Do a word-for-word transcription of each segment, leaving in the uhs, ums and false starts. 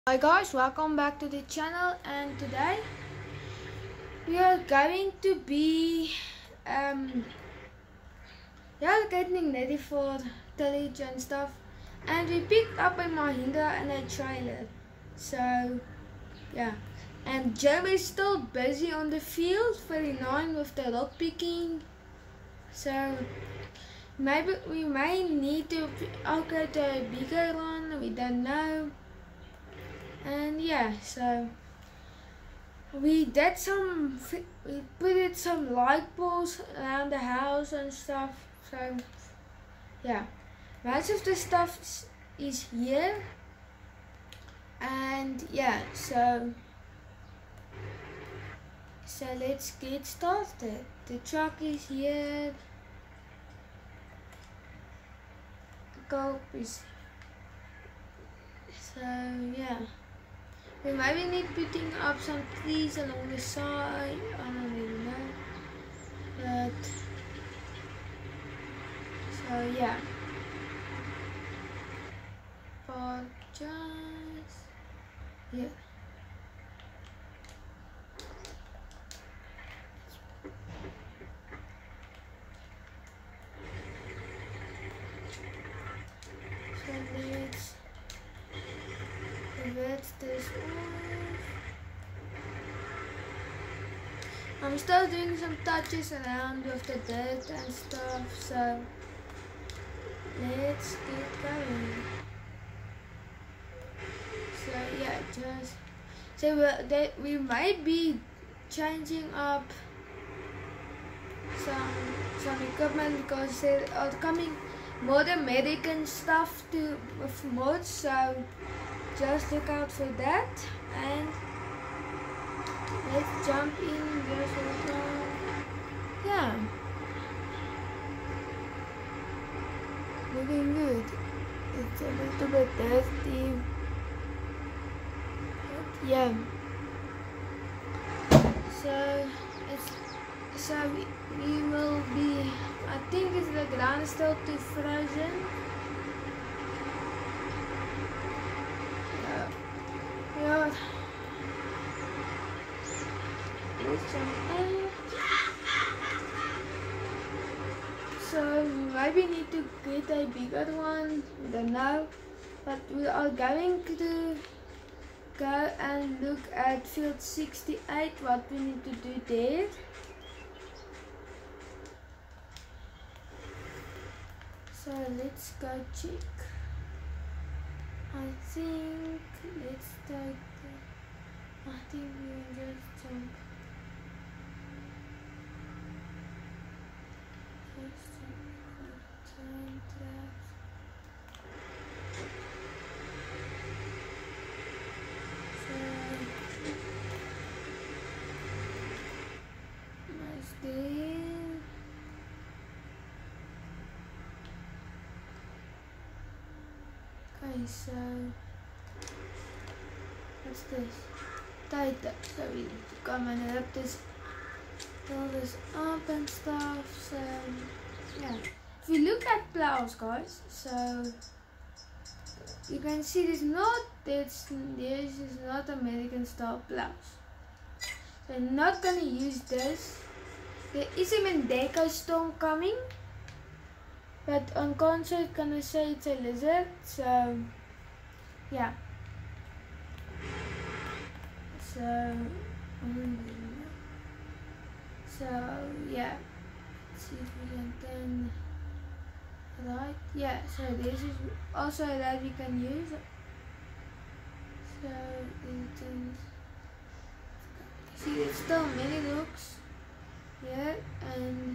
Hi guys, welcome back to the channel, and today we are going to be um yeah getting ready for tillage and stuff, and we picked up a Mahindra and a trailer. So yeah, and Joe is still busy on the field, very annoying with the rock picking. So maybe we may need to upgrade to a bigger one, we don't know. And yeah, so we did some, we put it some light poles around the house and stuff. So yeah, most of the stuff is here. And yeah, so so let's get started. The truck is here. The cope is, so yeah. We maybe need putting up some trees along the side. I don't really know. But so yeah. But just yeah. So let's convert this off. I'm still doing some touches around with the dirt and stuff, so let's get going. So yeah, just so we, they, we might be changing up some some equipment because there are coming more American stuff to with mods, so just look out for that. And let's jump in just a little. Yeah, looking good. It's a little bit dirty, but yeah. So it's so we, we will be. I think it's the ground is still too frozen. Yeah. Yeah. Let's jump in. So we maybe need to get a bigger one. I don't know, but we are going to go and look at field sixty-eight. What we need to do there. So let's go check. I think let's take the, I think we will just jump. Just turn tracks. So nice there. Okay, so what's this? Tighter. So we need to come and wrap this, fill this up and stuff. So yeah. If you look at plows, guys, so you can see this not this this is not American style plows. So I'm not gonna use this. There is a Mendeco storm coming. But on console, it's gonna say it's a lizard, so yeah. So, so yeah. Let's see if we can turn right. Yeah. So this is also that we can use. So it is. See, there's still many looks here, and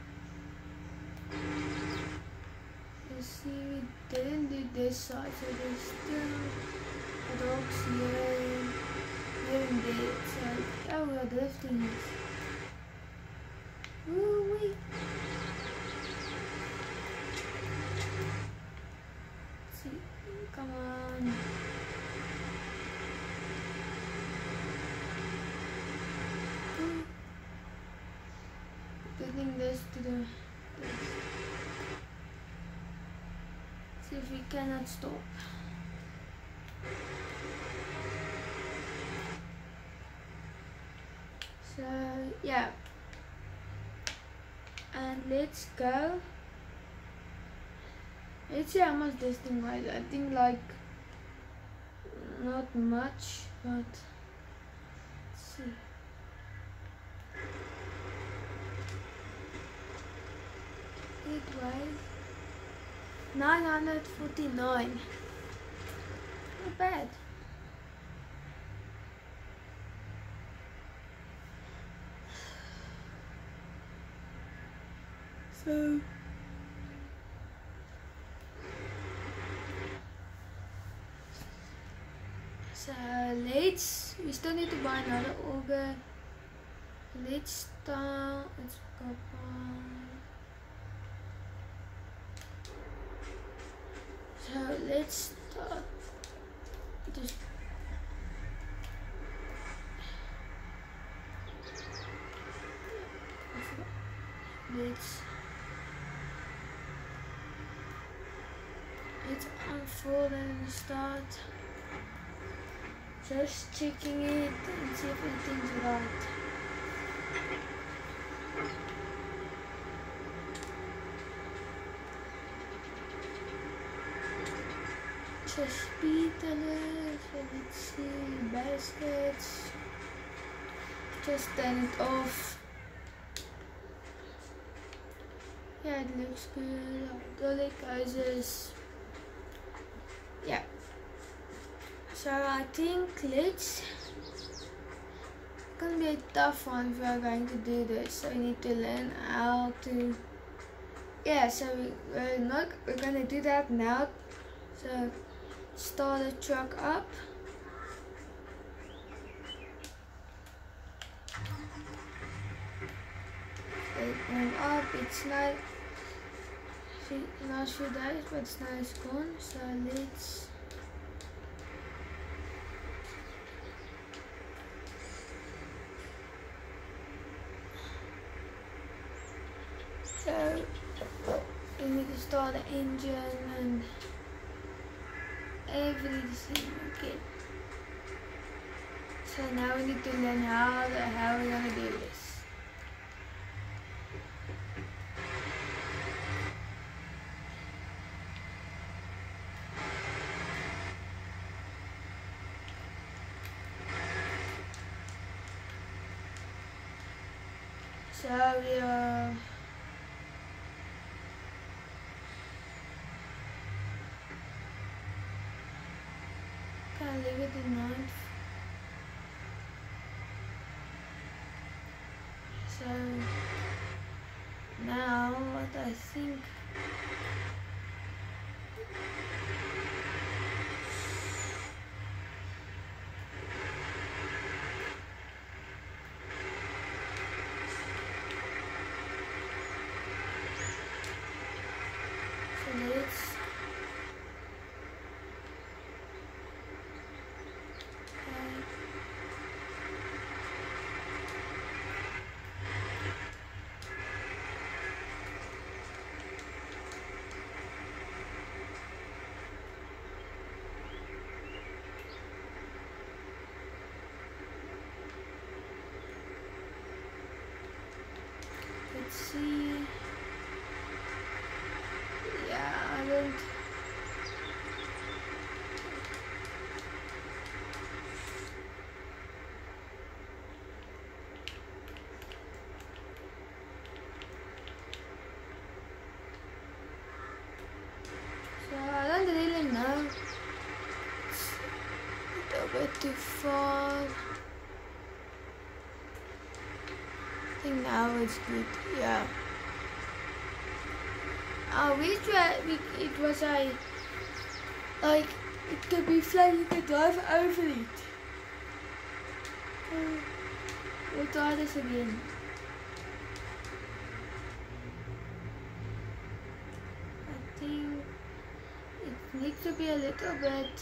you see we didn't do this side, so there's still dogs here, here and there. So oh, we are drifting. Woo wee. See, come on. Woo. Putting this to the this. See if we cannot stop. So yeah, and let's go. Let's see how much this thing weighs. I think like not much, but let's see. It weighs nine hundred forty-nine. Not bad. So So let's, we still need to buy another auger. Let's start, let's go on. So let's start just let's let's unfold and start. Just checking it and see if everything's right. Just speed alert, so let's see, baskets. Just turn it off. Yeah, it looks good. All it goes is, yeah. So I think let's, it's gonna be a tough one if we're going to do this. So we need to learn how to, yeah, so we, we're not, we're gonna do that now. So start the truck up. It went up, it's not, last few days, but snow is gone. So let's, so we need to start the engine and everything again. So now we need to learn how the hell we're gonna do this. So we are gonna leave it in ninth. So now what I think so let's Let's see. Yeah, I don't. So I don't really know. It's a little bit too far. I think now it's good, yeah. I wish that we, it was a, like, it could be flat, you could drive over it. Uh, we'll try this again. I think it needs to be a little bit,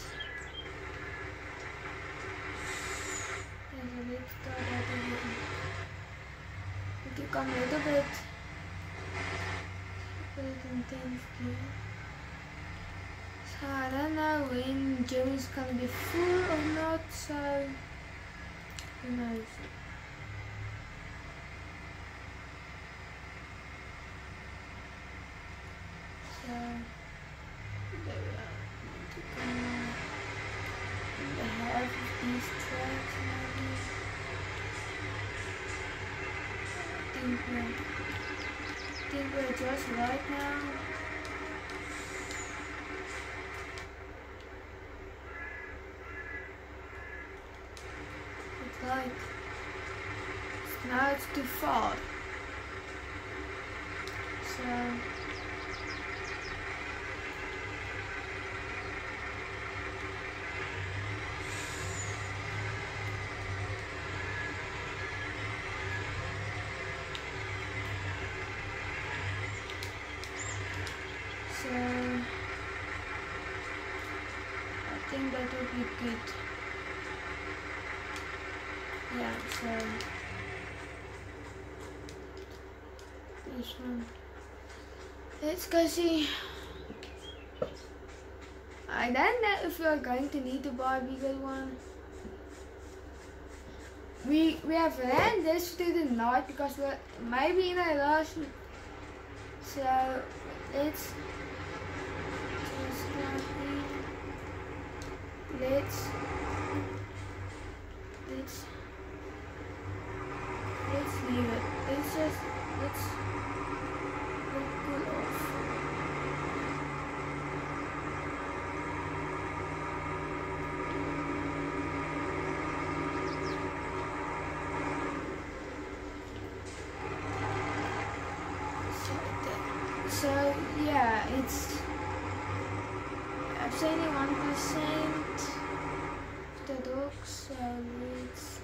yeah, so let's try that again. To come a little bit, put it in tenth gear. So I don't know when Joey's gonna be full or not, so who knows. half of these tracks maybe. I think we're, I think we're just right now. It's like, now it's too far. So, So, I think that would be good. Yeah, so this one. Let's go see. I don't know if we are going to need to buy a bigger one. We we have ran this to the night because we're maybe in a rush. So let's just go here. Let's let's let's leave it. Let's just let's let cool off. So yeah, it's I'm only one percent of the dog, so it's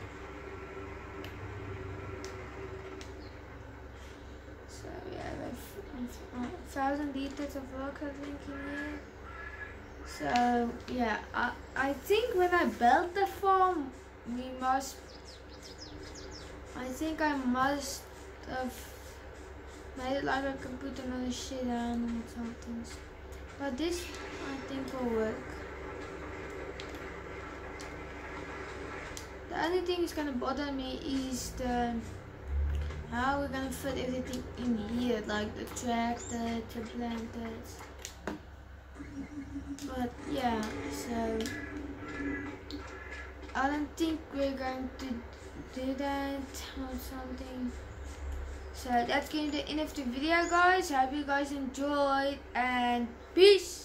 so yeah, a thousand liters of water drinking here. So yeah, I I think when I built the farm, we must. I think I must have. Made it like I can put another shit down or something. But this I think will work. The only thing that's gonna bother me is the how we're gonna fit everything in here, like the tractor, the blankets. But yeah, so I don't think we're going to do that or something. So that's going to the end of the video, guys. I hope you guys enjoyed, and peace.